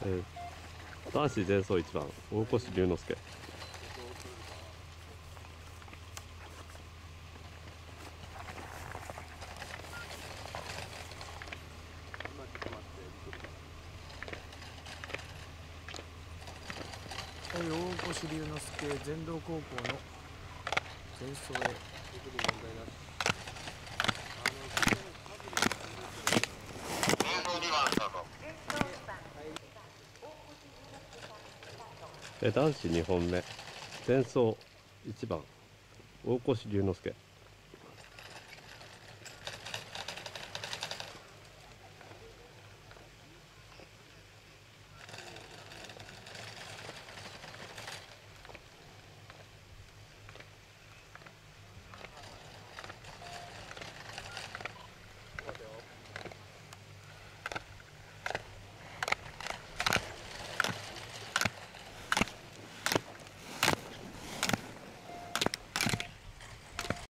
男子前走1番大越龍之介。 大越龍之介、全道高校の前走へ。 男子2本目前走1番大越龍之介。